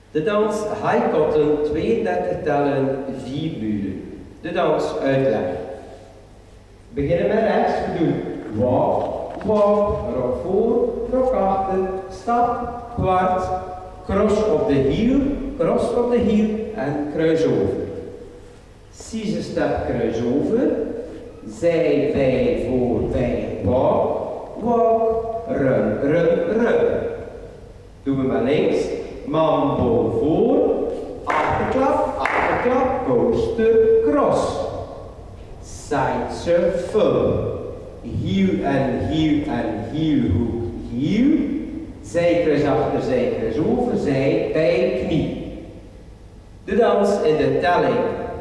De dans Haikotten 32 tellen 4 muren. De dans uitleg. We beginnen met rechts. We doen walk, walk, rok voor, rok achter, stap, kwart, cross op de hiel, cross op de hiel en kruis over. 6 stap kruis over, zij, bij, voor, bij, walk, walk, run, run, run. Doen we maar links. Mambo voor, achterklap, coaster, cross. Side shuffle. Hiel en hiel en hielhoek, hiel. Zijkruis achter, zijkruis over, zij, bij, knie. De dans in de telling.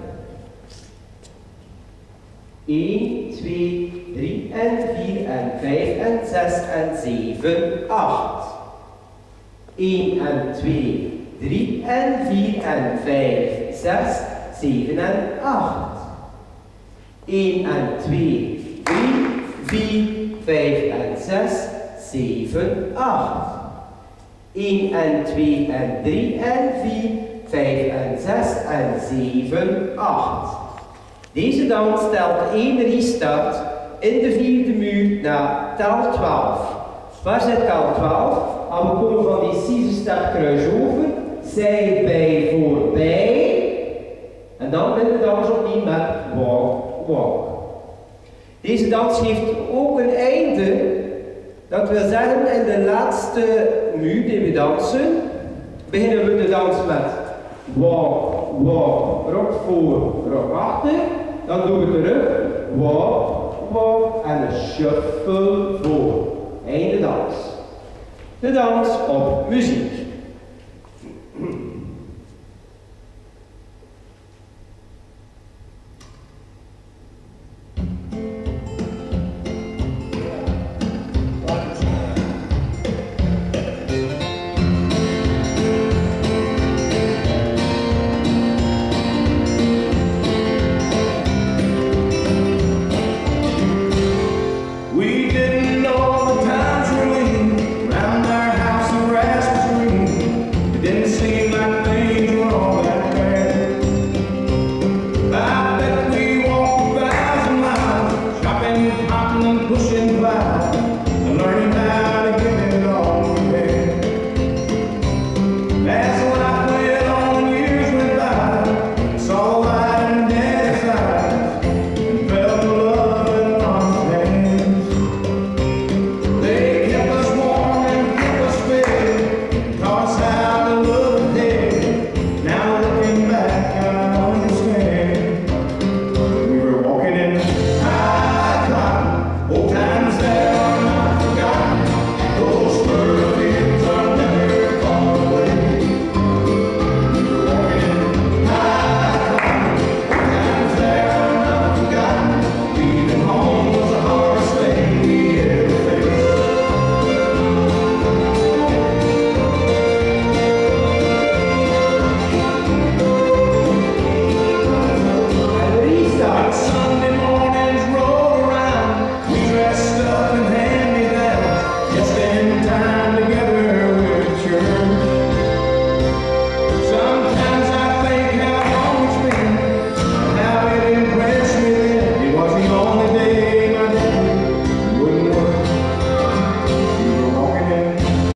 1, 2, 3 en 4 en 5 en 6 en 7, 8. 1 en 2, 3 en 4 en 5, 6, 7 en 8. 1 en 2, 3, 4, 5 en 6, 7, 8. 1 en 2 en 3 en 4, 5 en 6 en 7, 8. Deze dans telt 1 restart in de 4e muur naar tel 12. Waar zit tel 12? Al we komen van die 6 stap kruis over, zij, bij, voor, bij. En dan beginnen de dans opnieuw met walk, walk. Deze dans heeft ook een einde. Dat wil zeggen, in de laatste muur die we dansen, beginnen we de dans met walk, walk, rok voor, rok achter. Dan doen we terug, walk, walk en een shuffle voor. Einde dans. De dans op muziek.